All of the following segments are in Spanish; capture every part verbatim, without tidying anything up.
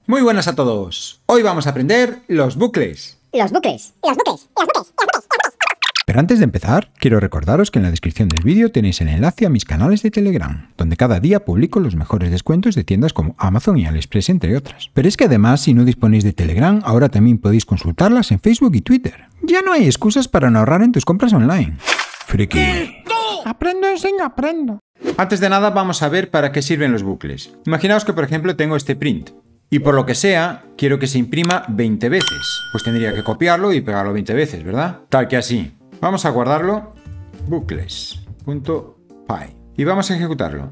Muy buenas a todos. Hoy vamos a aprender los bucles. Los bucles, los bucles, los bucles, los bucles. Pero antes de empezar, quiero recordaros que en la descripción del vídeo tenéis el enlace a mis canales de Telegram, donde cada día publico los mejores descuentos de tiendas como Amazon y AliExpress, entre otras. Pero es que además, si no disponéis de Telegram, ahora también podéis consultarlas en Facebook y Twitter. Ya no hay excusas para no ahorrar en tus compras online. Friki. Aprendo, enseño, aprendo. Antes de nada, vamos a ver para qué sirven los bucles. Imaginaos que, por ejemplo, tengo este print. Y por lo que sea, quiero que se imprima veinte veces. Pues tendría que copiarlo y pegarlo veinte veces, ¿verdad? Tal que así. Vamos a guardarlo, bucles.py, y vamos a ejecutarlo.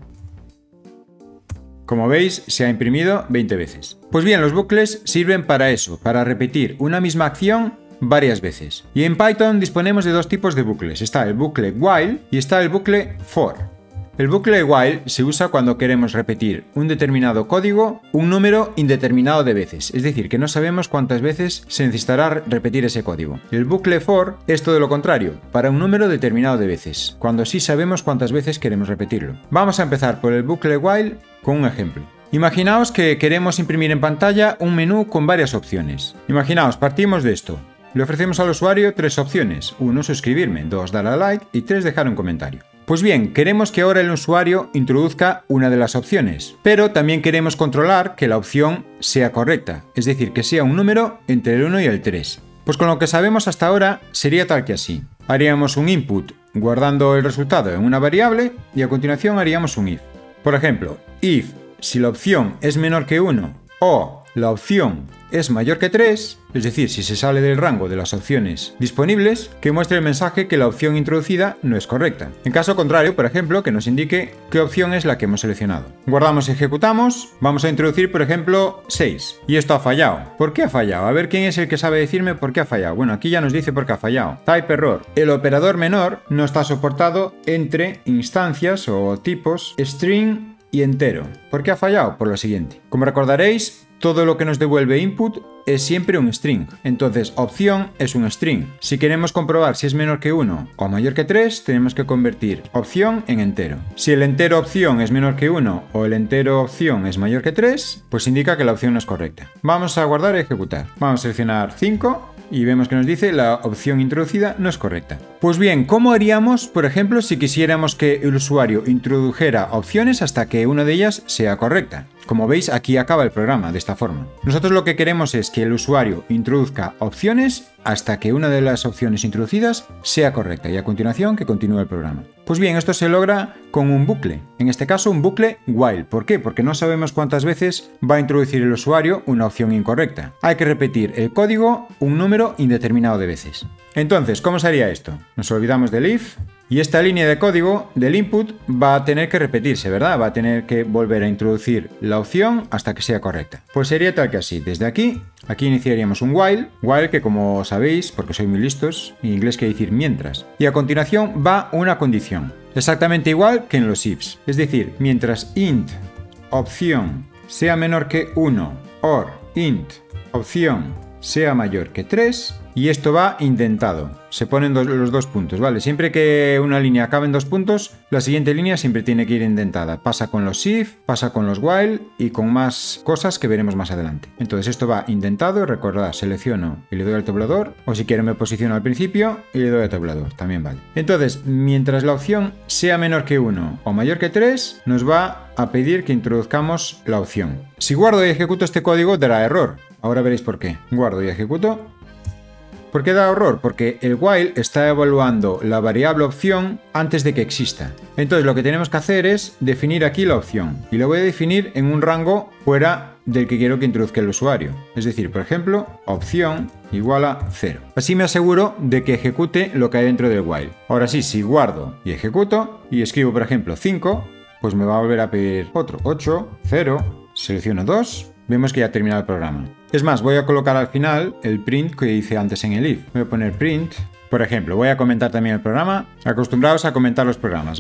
Como veis, se ha imprimido veinte veces. Pues bien, los bucles sirven para eso, para repetir una misma acción varias veces. Y en Python disponemos de dos tipos de bucles. Está el bucle while y está el bucle for. El bucle while se usa cuando queremos repetir un determinado código un número indeterminado de veces, es decir, que no sabemos cuántas veces se necesitará repetir ese código. El bucle for es todo lo contrario, para un número determinado de veces, cuando sí sabemos cuántas veces queremos repetirlo. Vamos a empezar por el bucle while con un ejemplo. Imaginaos que queremos imprimir en pantalla un menú con varias opciones. Imaginaos, partimos de esto. Le ofrecemos al usuario tres opciones. uno, suscribirme, dos, darle a like y tres, dejar un comentario. Pues bien, queremos que ahora el usuario introduzca una de las opciones, pero también queremos controlar que la opción sea correcta, es decir, que sea un número entre el uno y el tres. Pues con lo que sabemos hasta ahora sería tal que así. Haríamos un input guardando el resultado en una variable y a continuación haríamos un if. Por ejemplo, if si la opción es menor que uno o la opción es mayor que tres, es decir, si se sale del rango de las opciones disponibles, que muestre el mensaje que la opción introducida no es correcta. En caso contrario, por ejemplo, que nos indique qué opción es la que hemos seleccionado. Guardamos y ejecutamos, vamos a introducir, por ejemplo, seis. Y esto ha fallado. ¿Por qué ha fallado? A ver quién es el que sabe decirme por qué ha fallado. Bueno, aquí ya nos dice por qué ha fallado. Type error. El operador menor no está soportado entre instancias o tipos string y entero. ¿Por qué ha fallado? Por lo siguiente. Como recordaréis, todo lo que nos devuelve input es siempre un string. Entonces, opción es un string. Si queremos comprobar si es menor que uno o mayor que tres, tenemos que convertir opción en entero. Si el entero opción es menor que uno o el entero opción es mayor que tres, pues indica que la opción no es correcta. Vamos a guardar y ejecutar. Vamos a seleccionar cinco. Y vemos que nos dice la opción introducida no es correcta. Pues bien, ¿cómo haríamos, por ejemplo, si quisiéramos que el usuario introdujera opciones hasta que una de ellas sea correcta? Como veis, aquí acaba el programa de esta forma. Nosotros lo que queremos es que el usuario introduzca opciones hasta que una de las opciones introducidas sea correcta y a continuación que continúe el programa. Pues bien, esto se logra con un bucle, en este caso un bucle while. ¿Por qué? Porque no sabemos cuántas veces va a introducir el usuario una opción incorrecta. Hay que repetir el código un número indeterminado de veces. Entonces, ¿cómo se haría esto? Nos olvidamos del if. Y esta línea de código del input va a tener que repetirse, ¿verdad? Va a tener que volver a introducir la opción hasta que sea correcta. Pues sería tal que así. Desde aquí, aquí iniciaríamos un while. While que, como sabéis, porque sois muy listos, en inglés quiere decir mientras. Y a continuación va una condición. Exactamente igual que en los ifs. Es decir, mientras int opción sea menor que uno or int opción sea mayor que tres, y esto va indentado. Se ponen dos, los dos puntos, ¿vale? Siempre que una línea acabe en dos puntos, la siguiente línea siempre tiene que ir indentada. Pasa con los if, pasa con los while y con más cosas que veremos más adelante. Entonces esto va indentado, recordad, selecciono y le doy al tabulador, o si quiero me posiciono al principio y le doy al tabulador, también vale. Entonces, mientras la opción sea menor que uno o mayor que tres, nos va a pedir que introduzcamos la opción. Si guardo y ejecuto este código, dará error. Ahora veréis por qué. Guardo y ejecuto. ¿Por qué da error? Porque el while está evaluando la variable opción antes de que exista. Entonces lo que tenemos que hacer es definir aquí la opción. Y lo voy a definir en un rango fuera del que quiero que introduzca el usuario. Es decir, por ejemplo, opción igual a cero. Así me aseguro de que ejecute lo que hay dentro del while. Ahora sí, si guardo y ejecuto y escribo, por ejemplo, cinco, pues me va a volver a pedir otro. ocho, cero, selecciono dos. Vemos que ya ha terminado el programa. Es más, voy a colocar al final el print que hice antes en el if. Voy a poner print. Por ejemplo, voy a comentar también el programa. Acostumbraos a comentar los programas, ¿vale?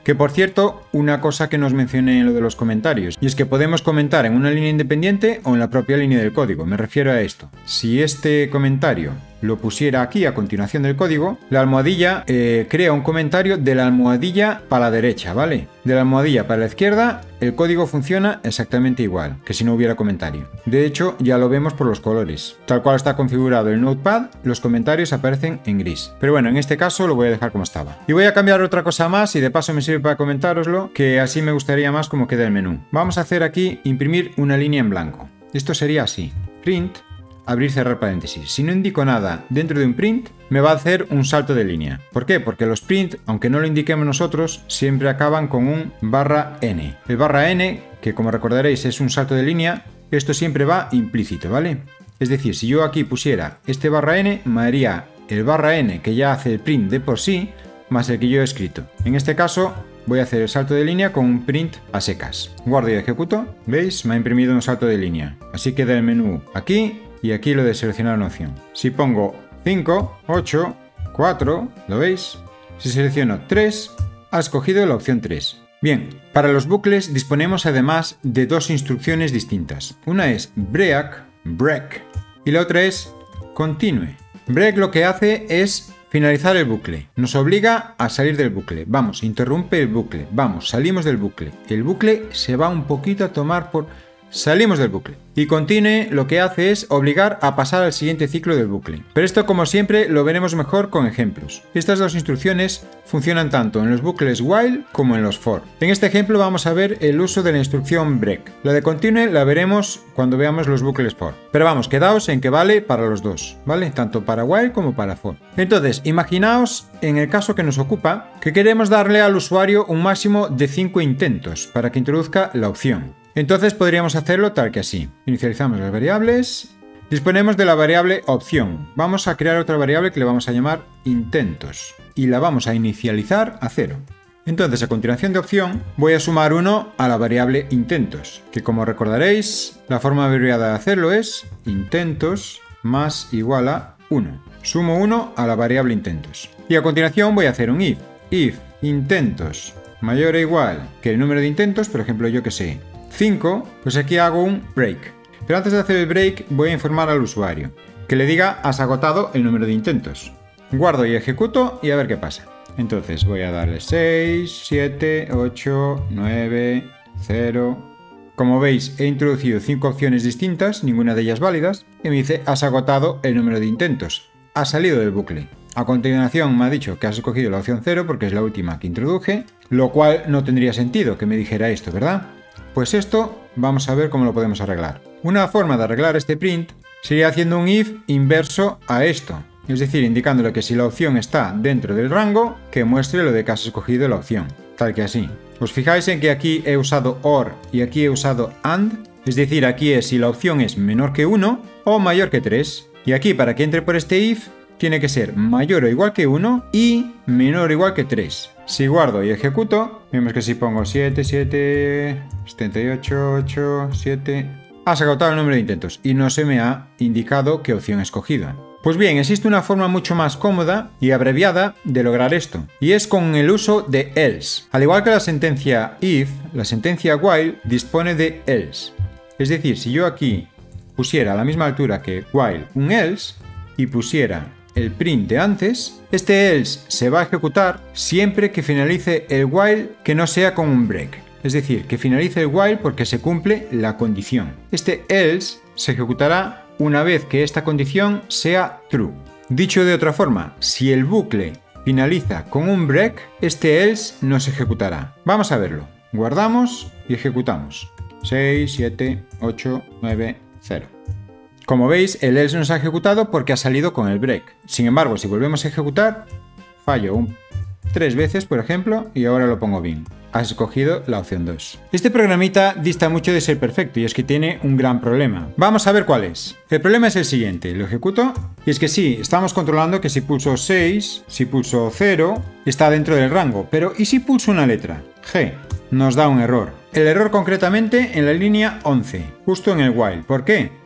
Que por cierto, una cosa que nos mencioné en lo de los comentarios, y es que podemos comentar en una línea independiente o en la propia línea del código. Me refiero a esto. Si este comentario lo pusiera aquí a continuación del código, la almohadilla eh, crea un comentario de la almohadilla para la derecha, ¿vale? De la almohadilla para la izquierda, el código funciona exactamente igual que si no hubiera comentario. De hecho, ya lo vemos por los colores. Tal cual está configurado el Notepad, los comentarios aparecen en gris. Pero bueno, en este caso lo voy a dejar como estaba. Y voy a cambiar otra cosa más y de paso me sirve para comentároslo, que así me gustaría más cómo queda el menú. Vamos a hacer aquí imprimir una línea en blanco. Esto sería así. Print, abrir, cerrar paréntesis. Si no indico nada dentro de un print, me va a hacer un salto de línea. ¿Por qué? Porque los print, aunque no lo indiquemos nosotros, siempre acaban con un barra n. El barra n, que como recordaréis es un salto de línea, esto siempre va implícito, ¿vale? Es decir, si yo aquí pusiera este barra n, me haría el barra n que ya hace el print de por sí, más el que yo he escrito. En este caso, voy a hacer el salto de línea con un print a secas. Guardo y ejecuto. ¿Veis? Me ha imprimido un salto de línea. Así queda el menú aquí. Y aquí lo de seleccionar una opción. Si pongo cinco, ocho, cuatro, ¿lo veis? Si selecciono tres, ha escogido la opción tres. Bien, para los bucles disponemos además de dos instrucciones distintas. Una es break, break, y la otra es continue. Break lo que hace es finalizar el bucle. Nos obliga a salir del bucle. Vamos, interrumpe el bucle. Vamos, salimos del bucle. El bucle se va un poquito a tomar por... Salimos del bucle. Y continue lo que hace es obligar a pasar al siguiente ciclo del bucle. Pero esto, como siempre, lo veremos mejor con ejemplos. Estas dos instrucciones funcionan tanto en los bucles while como en los for. En este ejemplo vamos a ver el uso de la instrucción break. La de continue la veremos cuando veamos los bucles for. Pero vamos, quedaos en que vale para los dos, ¿vale? Tanto para while como para for. Entonces, imaginaos, en el caso que nos ocupa, que queremos darle al usuario un máximo de cinco intentos para que introduzca la opción. Entonces podríamos hacerlo tal que así. Inicializamos las variables. Disponemos de la variable opción. Vamos a crear otra variable que le vamos a llamar intentos. Y la vamos a inicializar a cero. Entonces a continuación de opción voy a sumar uno a la variable intentos. Que como recordaréis, la forma abreviada de hacerlo es intentos más igual a uno. Sumo uno a la variable intentos. Y a continuación voy a hacer un if. If intentos mayor o igual que el número de intentos, por ejemplo yo que sé, cinco, pues aquí hago un break. Pero antes de hacer el break voy a informar al usuario, que le diga has agotado el número de intentos. Guardo y ejecuto y a ver qué pasa. Entonces voy a darle seis, siete, ocho, nueve, cero. Como veis he introducido cinco opciones distintas, ninguna de ellas válidas, y me dice has agotado el número de intentos. Has salido del bucle. A continuación me ha dicho que has escogido la opción cero porque es la última que introduje, lo cual no tendría sentido que me dijera esto, ¿verdad? Pues esto vamos a ver cómo lo podemos arreglar. Una forma de arreglar este print sería haciendo un if inverso a esto. Es decir, indicándole que si la opción está dentro del rango, que muestre lo de que has escogido la opción. Tal que así. ¿Os fijáis en que aquí he usado or y aquí he usado and? Es decir, aquí es si la opción es menor que uno o mayor que tres. Y aquí, para que entre por este if, tiene que ser mayor o igual que uno y menor o igual que tres. Si guardo y ejecuto, vemos que si pongo siete, siete, setenta y ocho, ocho, siete... Has agotado el número de intentos y no se me ha indicado qué opción he escogido. Pues bien, existe una forma mucho más cómoda y abreviada de lograr esto, y es con el uso de else. Al igual que la sentencia if, la sentencia while dispone de else. Es decir, si yo aquí pusiera a la misma altura que while un else y pusiera el print de antes, este else se va a ejecutar siempre que finalice el while que no sea con un break. Es decir, que finalice el while porque se cumple la condición. Este else se ejecutará una vez que esta condición sea true. Dicho de otra forma, si el bucle finaliza con un break, este else no se ejecutará. Vamos a verlo. Guardamos y ejecutamos. seis, siete, ocho, nueve, cero. Como veis, el else no se ha ejecutado porque ha salido con el break. Sin embargo, si volvemos a ejecutar, fallo un, tres veces, por ejemplo, y ahora lo pongo bien. Has escogido la opción dos. Este programita dista mucho de ser perfecto y es que tiene un gran problema. Vamos a ver cuál es. El problema es el siguiente, lo ejecuto y es que sí, estamos controlando que si pulso seis, si pulso cero, está dentro del rango, pero ¿y si pulso una letra? G. Nos da un error. El error concretamente en la línea once, justo en el while. ¿Por qué?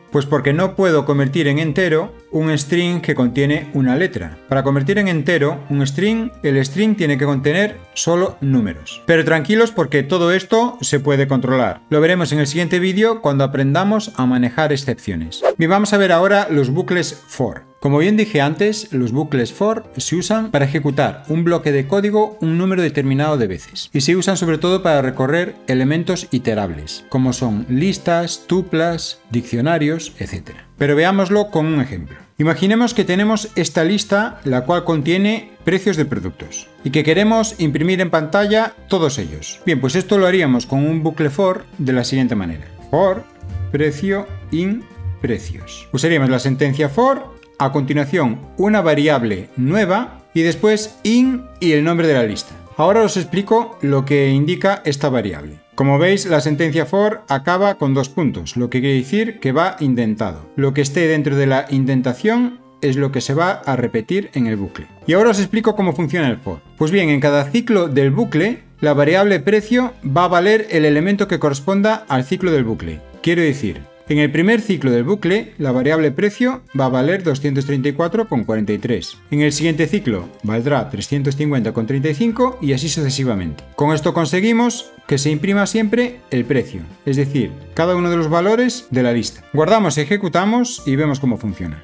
Pues porque no puedo convertir en entero un string que contiene una letra. Para convertir en entero un string, el string tiene que contener solo números. Pero tranquilos porque todo esto se puede controlar. Lo veremos en el siguiente vídeo cuando aprendamos a manejar excepciones. Bien, vamos a ver ahora los bucles for. Como bien dije antes, los bucles for se usan para ejecutar un bloque de código un número determinado de veces y se usan sobre todo para recorrer elementos iterables, como son listas, tuplas, diccionarios, etcétera. Pero veámoslo con un ejemplo. Imaginemos que tenemos esta lista, la cual contiene precios de productos y que queremos imprimir en pantalla todos ellos. Bien, pues esto lo haríamos con un bucle for de la siguiente manera. For, precio, in, precios. Usaríamos la sentencia for, a continuación una variable nueva y después in y el nombre de la lista. Ahora os explico lo que indica esta variable. Como veis, la sentencia for acaba con dos puntos, lo que quiere decir que va indentado. Lo que esté dentro de la indentación es lo que se va a repetir en el bucle. Y ahora os explico cómo funciona el for. Pues bien, en cada ciclo del bucle, la variable precio va a valer el elemento que corresponda al ciclo del bucle. Quiero decir, en el primer ciclo del bucle, la variable precio va a valer doscientos treinta y cuatro coma cuarenta y tres. En el siguiente ciclo valdrá trescientos cincuenta coma treinta y cinco y así sucesivamente. Con esto conseguimos que se imprima siempre el precio, es decir, cada uno de los valores de la lista. Guardamos, ejecutamos y vemos cómo funciona.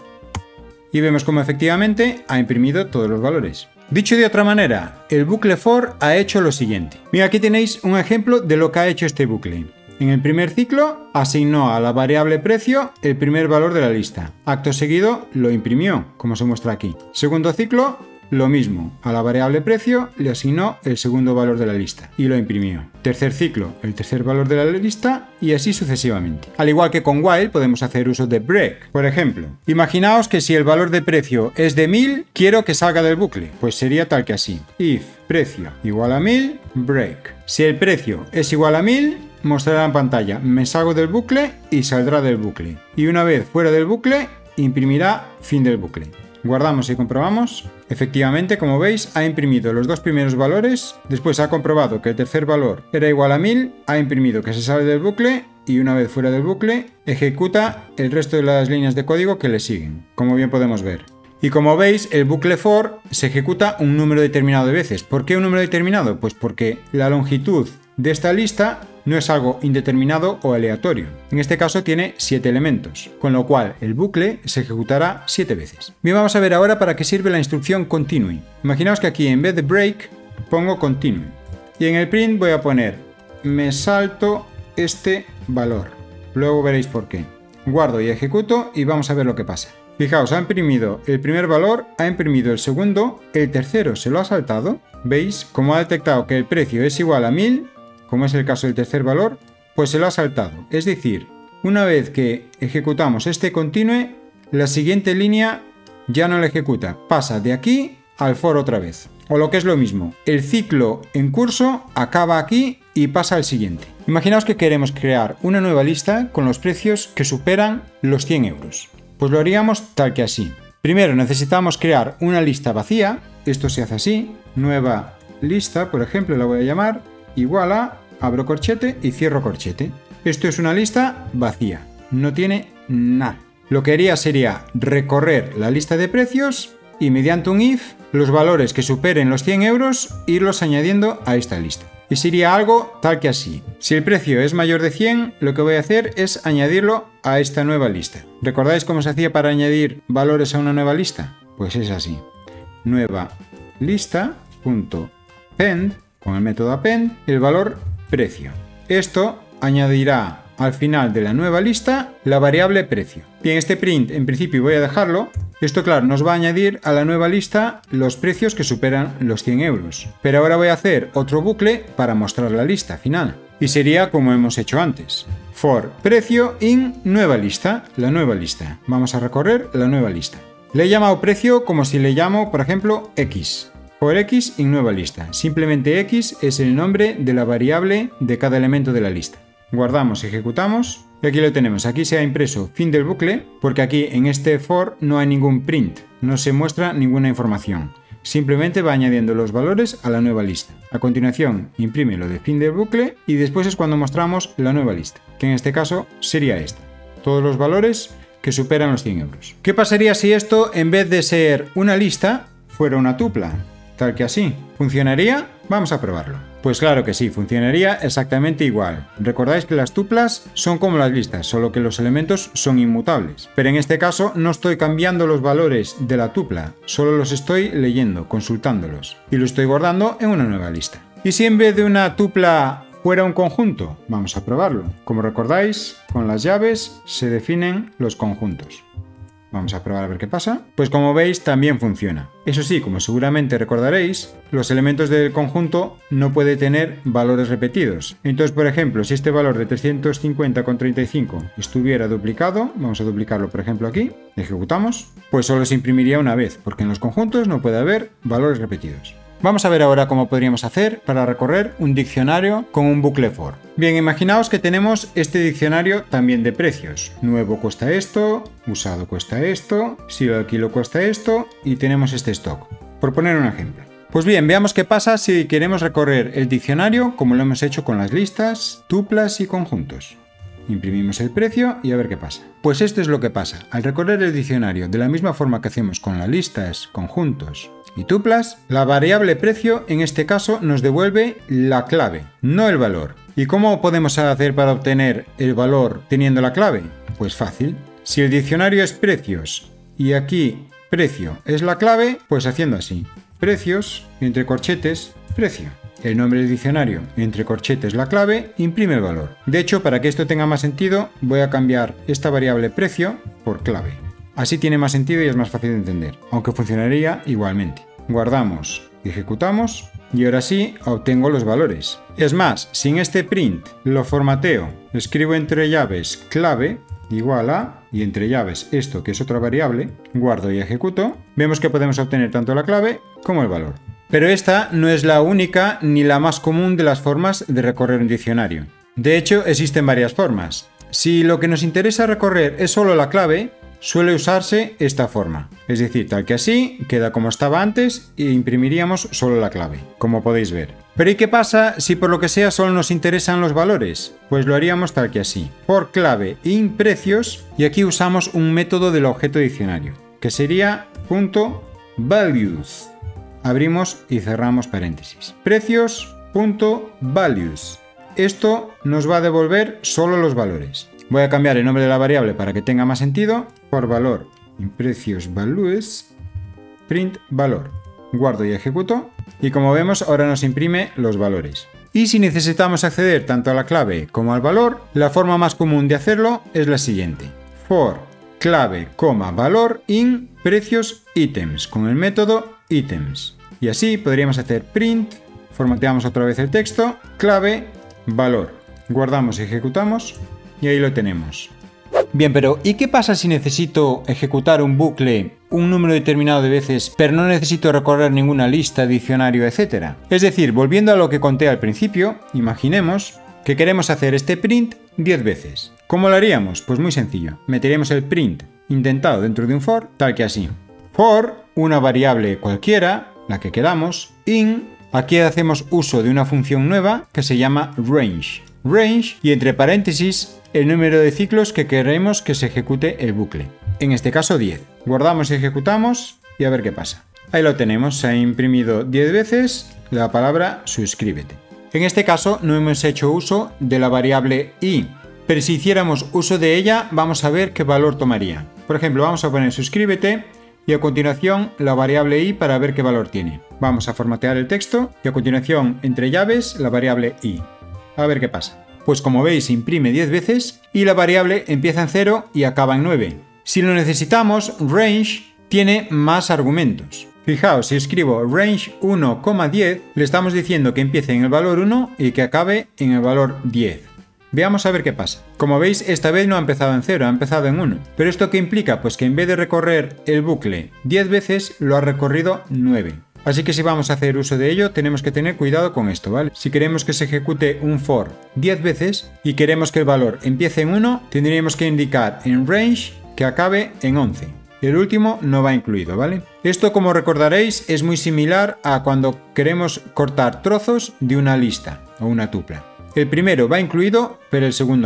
Y vemos cómo efectivamente ha imprimido todos los valores. Dicho de otra manera, el bucle for ha hecho lo siguiente. Mira, aquí tenéis un ejemplo de lo que ha hecho este bucle. En el primer ciclo asignó a la variable precio el primer valor de la lista. Acto seguido lo imprimió, como se muestra aquí. Segundo ciclo, lo mismo. A la variable precio le asignó el segundo valor de la lista y lo imprimió. Tercer ciclo, el tercer valor de la lista y así sucesivamente. Al igual que con while podemos hacer uso de break. Por ejemplo, imaginaos que si el valor de precio es de mil, quiero que salga del bucle. Pues sería tal que así. If precio igual a mil, break. Si el precio es igual a mil, mostrará en pantalla, me salgo del bucle y saldrá del bucle. Y una vez fuera del bucle, imprimirá fin del bucle. Guardamos y comprobamos. Efectivamente, como veis, ha imprimido los dos primeros valores, después ha comprobado que el tercer valor era igual a mil, ha imprimido que se sale del bucle y una vez fuera del bucle, ejecuta el resto de las líneas de código que le siguen, como bien podemos ver. Y como veis, el bucle for se ejecuta un número determinado de veces. ¿Por qué un número determinado? Pues porque la longitud de esta lista no es algo indeterminado o aleatorio. En este caso tiene siete elementos, con lo cual el bucle se ejecutará siete veces. Bien, vamos a ver ahora para qué sirve la instrucción continue. Imaginaos que aquí en vez de break pongo continue. Y en el print voy a poner me salto este valor. Luego veréis por qué. Guardo y ejecuto y vamos a ver lo que pasa. Fijaos, ha imprimido el primer valor, ha imprimido el segundo, el tercero se lo ha saltado. ¿Veis? Como ha detectado que el precio es igual a mil, como es el caso del tercer valor, pues se lo ha saltado. Es decir, una vez que ejecutamos este continue, la siguiente línea ya no la ejecuta. Pasa de aquí al for otra vez. O lo que es lo mismo, el ciclo en curso acaba aquí y pasa al siguiente. Imaginaos que queremos crear una nueva lista con los precios que superan los cien euros. Pues lo haríamos tal que así. Primero necesitamos crear una lista vacía. Esto se hace así. Nueva lista, por ejemplo, la voy a llamar igual a, abro corchete y cierro corchete. Esto es una lista vacía. No tiene nada. Lo que haría sería recorrer la lista de precios y mediante un if, los valores que superen los cien euros, irlos añadiendo a esta lista. Y sería algo tal que así. Si el precio es mayor de cien, lo que voy a hacer es añadirlo a esta nueva lista. ¿Recordáis cómo se hacía para añadir valores a una nueva lista? Pues es así. Nueva lista punto append, con el método append, el valor precio. Esto añadirá al final de la nueva lista la variable precio. Bien, este print en principio voy a dejarlo. Esto, claro, nos va a añadir a la nueva lista los precios que superan los cien euros. Pero ahora voy a hacer otro bucle para mostrar la lista final. Y sería como hemos hecho antes. For precio in nueva lista, la nueva lista. Vamos a recorrer la nueva lista. Le he llamado precio como si le llamo, por ejemplo, X. For X in nueva lista. Simplemente X es el nombre de la variable de cada elemento de la lista. Guardamos, ejecutamos y aquí lo tenemos. Aquí se ha impreso fin del bucle porque aquí en este for no hay ningún print, no se muestra ninguna información. Simplemente va añadiendo los valores a la nueva lista. A continuación imprime lo de fin del bucle y después es cuando mostramos la nueva lista, que en este caso sería esta. todos los valores que superan los cien euros. ¿Qué pasaría si esto, en vez de ser una lista, fuera una tupla? Tal que así. ¿Funcionaría? Vamos a probarlo. Pues claro que sí, funcionaría exactamente igual. Recordáis que las tuplas son como las listas, solo que los elementos son inmutables. Pero en este caso no estoy cambiando los valores de la tupla, solo los estoy leyendo, consultándolos, y lo estoy guardando en una nueva lista. ¿Y si en vez de una tupla fuera un conjunto? Vamos a probarlo. Como recordáis, con las llaves se definen los conjuntos. Vamos a probar a ver qué pasa. Pues como veis, también funciona. Eso sí, como seguramente recordaréis, los elementos del conjunto no pueden tener valores repetidos. Entonces, por ejemplo, si este valor de trescientos cincuenta coma treinta y cinco estuviera duplicado, vamos a duplicarlo por ejemplo aquí, ejecutamos, pues solo se imprimiría una vez, porque en los conjuntos no puede haber valores repetidos. Vamos a ver ahora cómo podríamos hacer para recorrer un diccionario con un bucle for. Bien, imaginaos que tenemos este diccionario también de precios. Nuevo cuesta esto, usado cuesta esto, si lo alquilo cuesta esto y tenemos este stock. Por poner un ejemplo. Pues bien, veamos qué pasa si queremos recorrer el diccionario como lo hemos hecho con las listas, tuplas y conjuntos. Imprimimos el precio y a ver qué pasa. Pues esto es lo que pasa. Al recorrer el diccionario de la misma forma que hacemos con las listas, conjuntos y tuplas, la variable precio en este caso nos devuelve la clave, no el valor. ¿Y cómo podemos hacer para obtener el valor teniendo la clave? Pues fácil. Si el diccionario es precios y aquí precio es la clave, pues haciendo así. Precios, entre corchetes, precio. El nombre del diccionario, entre corchetes la clave, imprime el valor. De hecho, para que esto tenga más sentido, voy a cambiar esta variable precio por clave. Así tiene más sentido y es más fácil de entender, aunque funcionaría igualmente. Guardamos, ejecutamos y ahora sí obtengo los valores. Es más, si en este print lo formateo, escribo entre llaves clave igual a, y entre llaves esto que es otra variable, guardo y ejecuto, vemos que podemos obtener tanto la clave como el valor. Pero esta no es la única ni la más común de las formas de recorrer un diccionario. De hecho, existen varias formas. Si lo que nos interesa recorrer es solo la clave, suele usarse esta forma. Es decir, tal que así, queda como estaba antes e imprimiríamos solo la clave, como podéis ver. Pero ¿y qué pasa si por lo que sea solo nos interesan los valores? Pues lo haríamos tal que así. For clave in precios, y aquí usamos un método del objeto diccionario, que sería punto values. Abrimos y cerramos paréntesis. Precios.values. Esto nos va a devolver solo los valores. Voy a cambiar el nombre de la variable para que tenga más sentido. Por valor, en precios values, print valor. Guardo y ejecuto. Y como vemos, ahora nos imprime los valores. Y si necesitamos acceder tanto a la clave como al valor, la forma más común de hacerlo es la siguiente. For clave, valor in precios items, con el método items. Y así podríamos hacer print, formateamos otra vez el texto, clave, valor. Guardamos y ejecutamos y ahí lo tenemos. Bien, pero ¿y qué pasa si necesito ejecutar un bucle un número determinado de veces, pero no necesito recorrer ninguna lista, diccionario, etcétera? Es decir, volviendo a lo que conté al principio, imaginemos que queremos hacer este print diez veces. ¿Cómo lo haríamos? Pues muy sencillo. Meteremos el print intentado dentro de un for, tal que así. For, una variable cualquiera, la que queramos, in, aquí hacemos uso de una función nueva que se llama range. Range y entre paréntesis el número de ciclos que queremos que se ejecute el bucle. En este caso diez. Guardamos y ejecutamos y a ver qué pasa. Ahí lo tenemos, se ha imprimido diez veces la palabra suscríbete. En este caso no hemos hecho uso de la variable i, pero si hiciéramos uso de ella vamos a ver qué valor tomaría. Por ejemplo, vamos a poner suscríbete y a continuación la variable i para ver qué valor tiene. Vamos a formatear el texto y a continuación entre llaves la variable i. A ver qué pasa. Pues como veis imprime diez veces y la variable empieza en cero y acaba en nueve. Si lo necesitamos, range tiene más argumentos. Fijaos, si escribo range uno coma diez, le estamos diciendo que empiece en el valor uno y que acabe en el valor diez. Veamos a ver qué pasa. Como veis, esta vez no ha empezado en cero, ha empezado en uno. ¿Pero esto qué implica? Pues que en vez de recorrer el bucle diez veces, lo ha recorrido nueve. Así que si vamos a hacer uso de ello, tenemos que tener cuidado con esto, ¿vale? Si queremos que se ejecute un for diez veces y queremos que el valor empiece en uno, tendríamos que indicar en range que acabe en once. El último no va incluido, ¿vale? Esto, como recordaréis, es muy similar a cuando queremos cortar trozos de una lista o una tupla. El primero va incluido, pero el segundo no.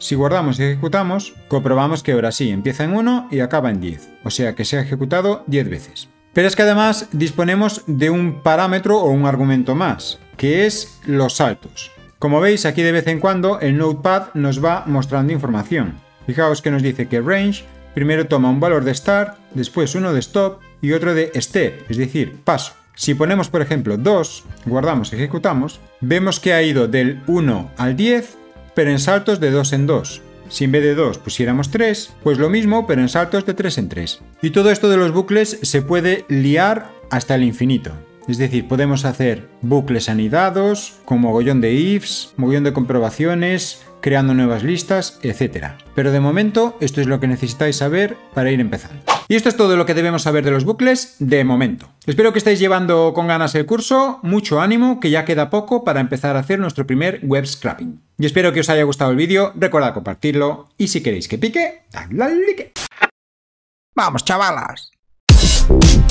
Si guardamos y ejecutamos, comprobamos que ahora sí empieza en uno y acaba en diez, o sea que se ha ejecutado diez veces. Pero es que además disponemos de un parámetro o un argumento más, que es los saltos. Como veis, aquí de vez en cuando el Notepad nos va mostrando información. Fijaos que nos dice que range primero toma un valor de start, después uno de stop y otro de step, es decir, paso. Si ponemos por ejemplo dos, guardamos y ejecutamos, vemos que ha ido del uno al diez, pero en saltos de dos en dos. Si en vez de dos pusiéramos tres, pues lo mismo, pero en saltos de tres en tres. Y todo esto de los bucles se puede liar hasta el infinito. Es decir, podemos hacer bucles anidados, con mogollón de ifs, mogollón de comprobaciones, creando nuevas listas, etcétera. Pero de momento, esto es lo que necesitáis saber para ir empezando. Y esto es todo lo que debemos saber de los bucles de momento. Espero que estéis llevando con ganas el curso, mucho ánimo, que ya queda poco para empezar a hacer nuestro primer web scraping. Y espero que os haya gustado el vídeo, recordad compartirlo y si queréis que pique, dadle al like. Vamos, chavalas.